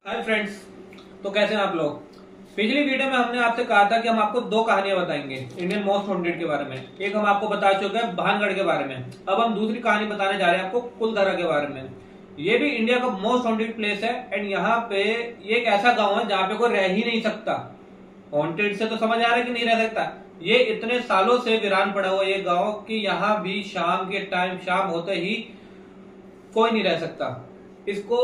Hi friends, तो कैसे हैं आप लोग। पिछली वीडियो में हमने आपसे कहा था कि हम आपको दो कहानियां बताएंगे इंडियन मोस्ट हॉन्टेड के बारे में। एक हम आपको बता चुके हैं भानगढ़ के बारे में। अब हम दूसरी कहानी बताने जा रहे हैं आपको कुलधरा के बारे में। ये भी इंडिया का मोस्ट हॉन्टेड प्लेस है एंड यहाँ पे ये एक ऐसा गाँव है जहाँ पे कोई रह ही नहीं सकता। हॉन्टेड से तो समझ आ रहा है कि नहीं रह सकता। ये इतने सालों से वीरान पड़ा हुआ ये गाँव कि यहाँ भी शाम के टाइम शाम होते ही कोई नहीं रह सकता। इसको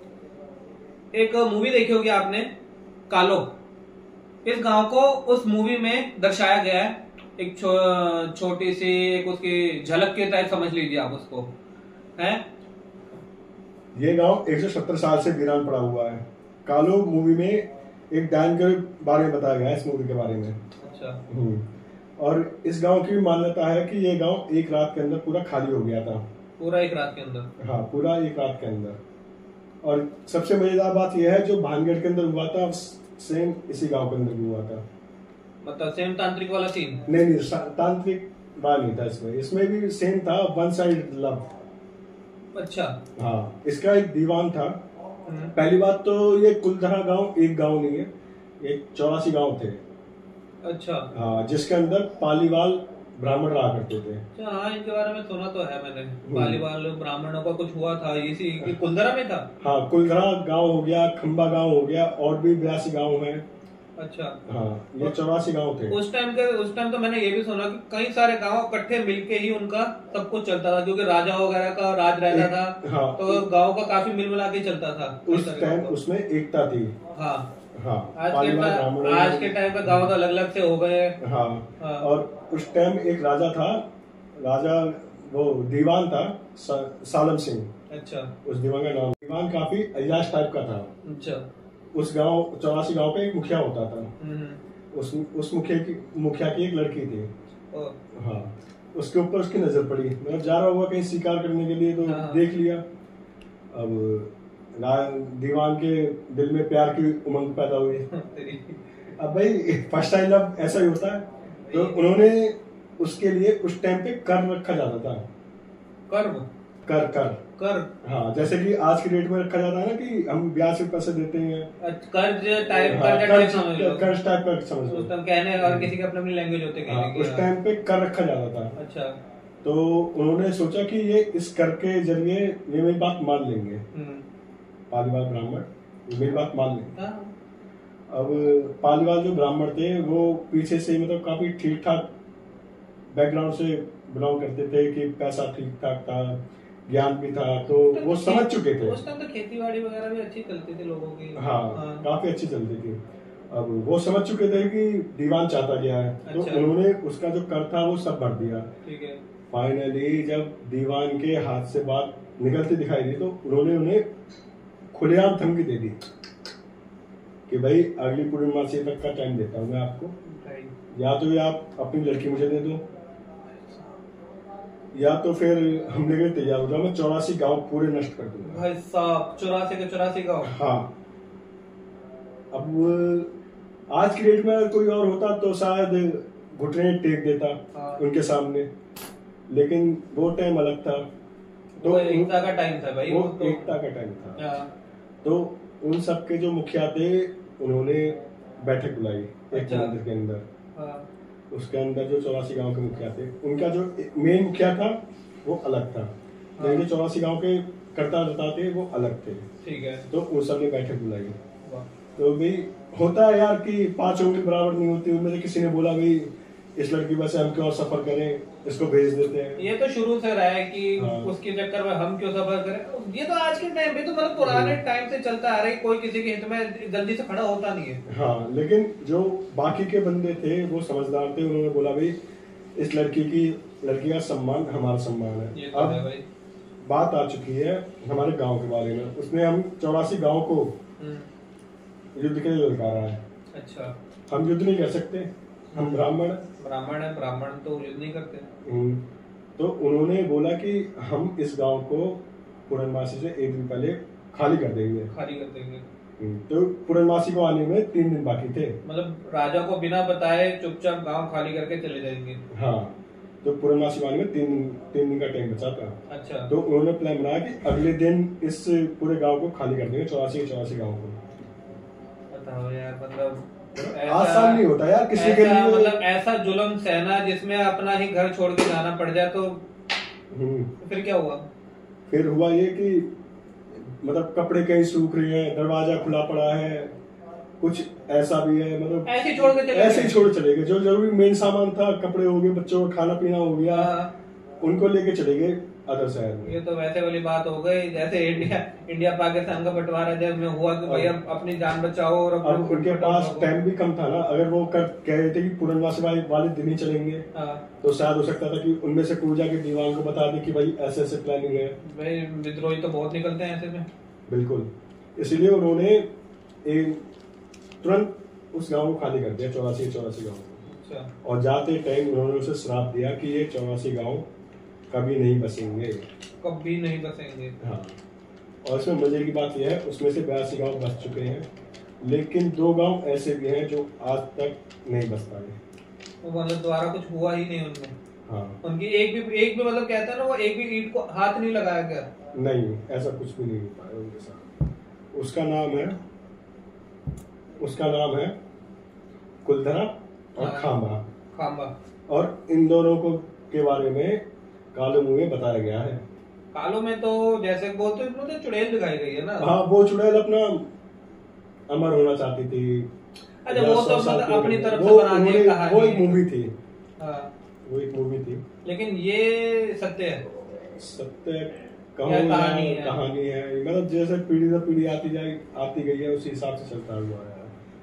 एक मूवी देखी होगी आपने, कालो। इस गांव को उस मूवी में दर्शाया गया है। एक छोटी सी एक उसकी झलक के टाइप समझ लीजिए आप उसको। है ये गांव 170 साल से वीरान पड़ा हुआ है। कालो मूवी में एक डैम के बारे में बताया गया है, इस मूवी के बारे में। अच्छा। और इस गांव की भी मान्यता है कि ये गांव एक रात के अंदर पूरा खाली हो गया था। पूरा एक रात के अंदर? हाँ, पूरा एक रात के अंदर। और सबसे मजेदार बात यह है, जो भानगढ़ के अंदर हुआ था सेम इसी गांव के अंदर भी हुआ था। मतलब सेम तांत्रिक वाला सीन? नहीं, तांत्रिक बात नहीं था इसमें भी सेम था, वन साइड लव। अच्छा। हाँ, इसका एक दीवान था। पहली बात तो ये कुलधरा गांव एक गांव नहीं है, ये 84 गांव थे। अच्छा। हाँ, जिसके अंदर पालीवाल ब्राह्मण रहा करते थे। हाँ, इनके बारे में सुना तो है मैंने। पालीवाल ब्राह्मणों का कुछ हुआ था, इसी कुलधरा में था। हाँ, कुलधरा गांव हो गया, खंबा गांव हो गया, और भी 82 गांव हैं। अच्छा। हाँ, ये 84 गांव थे। उस टाइम तो मैंने ये भी सुना कि कई सारे गांव इकट्ठे मिलके ही उनका सब कुछ चलता था, क्योंकि राजा वगैरह का राज रहता था। हाँ, तो गांव का काफी मिल मिला के चलता था उस टाइम। उसमें एकता थी। हाँ हाँ, आज के टाइम पे गांव तो अलग अलग से हो गए। हाँ, और उस टाइम एक राजा था, राजा वो दीवान था, सालम सिंह। अच्छा। उस दीवान का नाम, दीवान काफी अयाश टाइप का था। अच्छा। उस गांव 84 गांव का एक मुखिया होता था। उस मुखिया की एक लड़की थी। हाँ, उसके ऊपर उसकी नजर पड़ी। मतलब जा रहा हुआ कहीं शिकार करने के लिए, तो देख लिया। अब दीवान के दिल में प्यार की उमंग पैदा हुई। अब भाई फर्स्ट टाइम लव ऐसा ही होता है। तो उन्होंने उसके लिए उस टाइम पे कर रखा जाता था। कर हाँ, जैसे कि आज की डेट में रखा जाता है ना कि हम ब्याज से पैसे देते हैं, कर्ज टाइप का समझ लो। उस टाइम कहने और किसी के अपनी लैंग्वेज होते हैं। उस टाइम पे कर रखा जाता था। अच्छा। तो उन्होंने सोचा कि ये इस कर के जरिए ये मेरी बात मान लेंगे, पालीवाल ब्राह्मण मेरी बात मान लेंगे। अब पालीवाल जो ब्राह्मण थे वो पीछे से मतलब काफी ठीक ठाक बैकग्राउंड से बिलोंग करते थे, कि पैसा ठीक ठाक था, ज्ञान भी था, तो वो समझ चुके थे। उस टाइम तो खेती-बाड़ी वगैरह भी अच्छी चलती थी लोगों की। हाँ, काफी अच्छी चलती थी। अब वो समझ चुके थे कि दीवान चाहता क्या है। तो उन्होंने उसका जो कर था वो सब भर दिया। ठीक है। फाइनली जब दीवान के हाथ से बात निकलती दिखाई दी, तो उन्होंने उन्हें खुलेआम धमकी दे दी कि भाई अगली पूर्णमासी तक का टाइम देता हूँ मैं आपको, या तो ये आप अपनी लड़की मुझे दे दो, या तो फिर हमले के लिए तैयार हो जाओ, मैं 84 गांव पूरे नष्ट कर दूंगा। भाई साहब, 84 के 84 गांव? हाँ। अब आज की डेट में अगर कोई और होता तो शायद घुटने टेक देता उनके सामने, लेकिन वो टाइम अलग था। तो एकता का टाइम था भाई। वो एकता का टाइम था। तो उन सबके जो मुखिया थे उन्होंने बैठक बुलाई एक मंदिर के अंदर। उसके अंदर जो 84 गांव के मुखिया थे, उनका जो मेन मुखिया था वो अलग था, लेकिन जो 84 गांव के करता धरता थे वो अलग थे। ठीक है। तो उन सब ने बैठक बुलाई। तो भाई होता है यार कि 5 उंगली बराबर नहीं होती। उनमें से किसी ने बोला भाई इस लड़की बस हम क्यों सफर करें, इसको भेज देते हैं। ये तो शुरू से रहा है कि उसके चक्कर में हम क्यों सफर करें। ये तो आज के टाइम पे तो मतलब पुराने टाइम से चलता आ रहा है, कोई किसी के हित में जल्दी से खड़ा होता नहीं है। हाँ, लेकिन जो बाकी के बंदे थे वो समझदार थे। उन्होंने बोला भाई इस लड़की का सम्मान हमारा सम्मान है। अब भाई बात आ चुकी है हमारे गाँव के बारे में। उसने हम 84 गाँव को युद्ध के लिए ललकारा है। अच्छा। हम युद्ध नहीं कर सकते, हम ब्राह्मण है, ब्राह्मण तो युद्ध नहीं करते। तो उन्होंने बोला कि हम इस गांव को पूर्णमासी से एक दिन पहले खाली कर देंगे। तो पूर्णमासी को आने में 3 दिन बाकी थे। मतलब राजा को बिना बताए चुपचाप गांव खाली करके चले जाएंगे। हाँ, तो पूर्णमासी को आने में 3 दिन का टाइम बचा था। अच्छा। तो उन्होंने प्लान बनाया कि अगले दिन इस पूरे गांव को खाली कर देंगे, 84 गांव को। बताओ यार, मतलब आसान नहीं होता यार किसी के लिए, मतलब ऐसा जुल्म सहना जिसमें अपना ही घर छोड़ के जाना पड़ जाए, तो फिर क्या हुआ? फिर हुआ ये कि मतलब कपड़े कहीं सूख रहे हैं, दरवाजा खुला पड़ा है, कुछ ऐसा भी है, मतलब ऐसे ही छोड़ के चले ऐसे ही छोड़ चले गए। जो जरूरी मेन सामान था, कपड़े हो गए, बच्चों का खाना पीना हो गया, उनको लेके चले गए अदर शहर में। ये तो वैसे वाली बात हो गई जैसे इंडिया पाकिस्तान का बंटवारा जब में हुआ कि भैया अपनी जान बचाओ, और अब उनके पास टाइम भी कम था ना। अगर वो कह रहे थे कि पूर्णवासी वाले दिन ही चलेंगे, तो शायद हो सकता था कि उनमें से कोई जाके दीवान को बता दे कि भाई ऐसे ऐसे प्लानिंग है। भाई विद्रोही तो बहुत निकलते हैं ऐसे में। बिल्कुल, इसीलिए उन्होंने तुरंत उस गांव को खाली कर दिया, 84 गाँव। और जाते टाइम उन्होंने उसे श्राप दिया कि ये 84 गाँव कभी नहीं बसेंगे, कभी नहीं बसेंगे। हाँ। और इसमें मजे की बात यह है, उसमें से 82 गाँव बस चुके हैं, लेकिन 2 गाँव ऐसे भी हैं जो आज तक नहीं बस पाए। वो मतलब दोबारा कुछ हुआ ही नहीं उनमें। हाँ, उनकी एक भी मतलब कहता है ना, वो एक भी ईंट को हाथ नहीं लगाया गया। नहीं, ऐसा कुछ भी नहीं हो पाया उनके साथ। उसका नाम है कुलधरा और खांबा। और इन दोनों को के बारे में कालो मुंह में बताया गया है। कालो में तो जैसे बोलते हैं तो चुड़ैल दिखाई गई है ना। हाँ, वो चुड़ैल अपना अमर होना चाहती थी। अच्छा, वो तो मतलब अपनी तरफ से बना दी कहानी। वो एक मूवी थी। हाँ, वो एक मूवी थी। लेकिन ये सत्य है। सत्य कहानी है, मतलब जैसे पीढ़ी दर पीढ़ी आती गई है, उसी हिसाब से चलता हुआ है।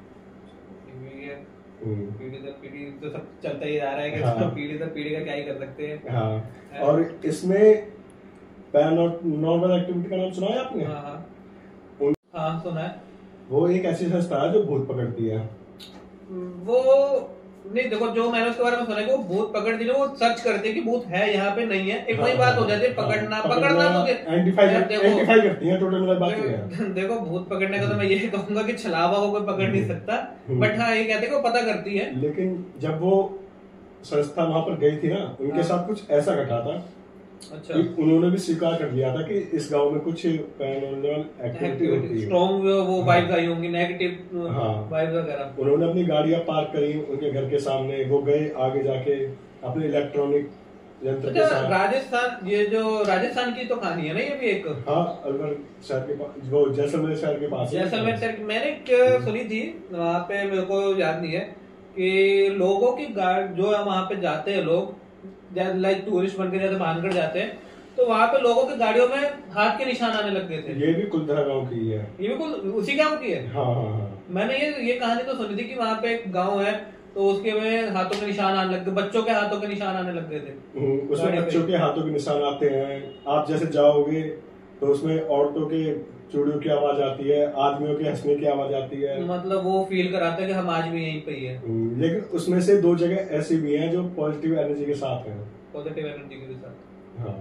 पीढ़ी दर पीढ़ी तो सब चलता ही जा रहा है कि हाँ। पीढ़ी दर पीढ़ी का क्या ही कर सकते हैं। हाँ। और इसमें पैरानॉर्मल एक्टिविटी का नाम सुना है आपने? हाँ, सुना है। वो एक ऐसी संस्था है जो भूत पकड़ती है। वो नहीं, देखो जो मैंने उसके बारे में सुना है कि वो भूत पकड़ती है, वो सर्च करते हैं कि भूत है यहाँ पे नहीं है। एक वही बात हो जाती है, पकड़ना तो आइडेंटिफाई करती है। टोटल मतलब बात है। देखो, भूत पकड़ने का तो मैं यही कहूंगा कि छलावा को कोई पकड़ नहीं सकता, बट हाँ ये कहते हैं कि वो पता करती है। लेकिन जब वो संस्था वहां पर गई थी ना, उनके साथ कुछ ऐसा घटा था। अच्छा, उन्होंने भी स्वीकार कर लिया था कि इस गांव में कुछ पैरानॉर्मल एक्टिविटी होती है। स्ट्रॉन्ग वो वाइब्स आई होंगी, नेगेटिव वाइब्स वगैरह। उन्होंने अपनी गाड़ियां पार्क करी उनके घर के सामने। वो गए आगे जाके अपने इलेक्ट्रॉनिक यंत्र के साथ। राजस्थान, ये जो राजस्थान की तो कहानी है ना ये भी एक। हाँ, अलवर शहर के पास, वो जैसलमेर शहर के पास। जैसलमेर शहर मैंने सुनी थी, वहाँ पे मेरे को याद नहीं है कि लोगों की गाड़ी जो है वहाँ पे जाते हैं लोग, लाइक टूरिस्ट बनकर जैसे भानगढ़ जाते हैं, तो वहाँ पे लोगों की गाड़ियों में हाथ के निशान आने लग गए थे। ये भी कुलधरा गांव की है। ये भी उसी गांव की है। हाँ। मैंने ये कहानी तो सुनी थी कि वहाँ पे एक गांव है, तो उसके में हाथों के निशान आने लग गए, बच्चों के हाथों के निशान आने लग गए थे। उसमें बच्चों के हाथों के निशान आते हैं। आप जैसे जाओगे तो उसमें औरतों के चूड़ियों की आवाज आती है, आदमियों के हंसने की आवाज आती है। मतलब वो फील कराते हैं कि हम आज भी यहीं पे ही हैं। लेकिन उसमें से 2 जगह ऐसी भी हैं जो पॉजिटिव एनर्जी के साथ हैं। पॉजिटिव एनर्जी के साथ। हाँ,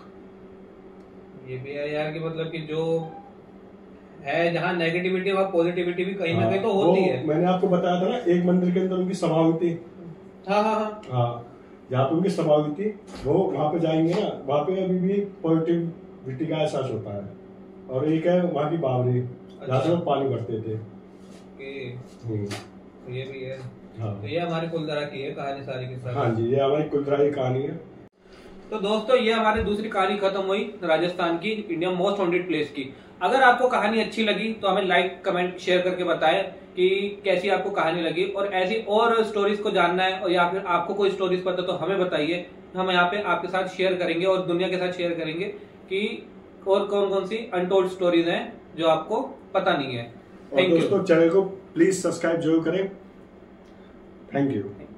ये भी है यार कि मतलब कि जो है जहाँ नेगेटिविटी वहाँ पॉजिटिविटी भी कहीं ना कहीं तो होती है। मैंने आपको बताया था ना, एक मंदिर के अंदर उनकी सभा हुई थी। हाँ, जहाँ पे उनकी सभा हुई थी, वो वहाँ पे जाएंगे ना, वहाँ पे अभी भी पॉजिटिविटी का एहसास होता है। और एक है वहाँ की बावली, जहाँ से वो पानी भरते थे। ये भी है। हाँ, तो ये हमारी कुलधरा की है कहानी सारी की सारी। हाँ जी, ये हमारी कुलधरा की कहानी है। तो दोस्तों, ये हमारी दूसरी कहानी खत्म हुई राजस्थान की, इंडिया मोस्ट हॉन्टेड प्लेस की। अगर आपको कहानी अच्छी लगी तो हमें लाइक, कमेंट, शेयर करके बताएं कि कैसी आपको कहानी लगी, और ऐसी और स्टोरीज को जानना है, और या फिर आपको कोई स्टोरीज पता तो हमें बताइए। हम यहाँ पे आपके साथ शेयर करेंगे और दुनिया के साथ शेयर करेंगे कि और कौन कौन सी अनटोल्ड स्टोरीज हैं जो आपको पता नहीं है। थैंक यू दोस्तों, चैनल को प्लीज सब्सक्राइब जरूर करें। Thank you.